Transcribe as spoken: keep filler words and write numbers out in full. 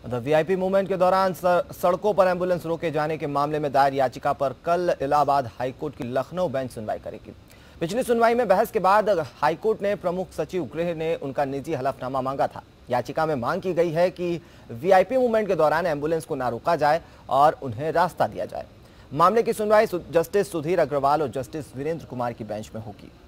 The VIP movement के दौरान सड़कों पर एम्बुलेंस रोके जाने के मामले में दायर याचिका पर कल इलाहाबाद हाईकोर्ट की लखनऊ बेंच सुनवाई करेगी। पिछली सुनवाई में बहस के बाद हाईकोर्ट ने प्रमुख सचिव गृह ने उनका निजी हलफनामा मांगा था। याचिका में मांग की गई है कि वीआईपी मूवमेंट के दौरान एम्बुलेंस को ना रोका जाए और उन्हें रास्ता दिया जाए। मामले की सुनवाई जस्टिस सुधीर अग्रवाल और जस्टिस वीरेंद्र कुमार की बेंच में होगी।